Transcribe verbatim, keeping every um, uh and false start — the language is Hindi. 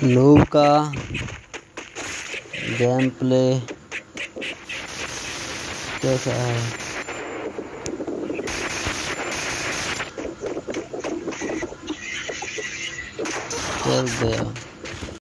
नूब का गेम प्ले कैसा है? चल गया।